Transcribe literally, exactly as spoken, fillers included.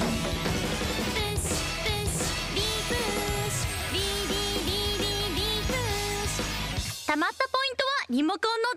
貯まったポイントはリモコンの